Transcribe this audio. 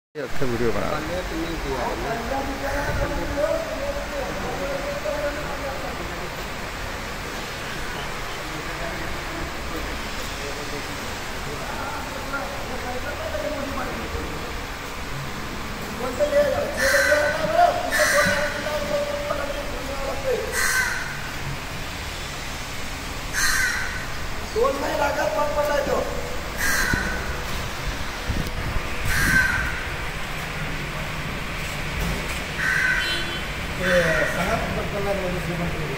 अच्छा वीडियो बना टोल नाही लागत पण पडायचो sangat berkenan dengan zaman itu.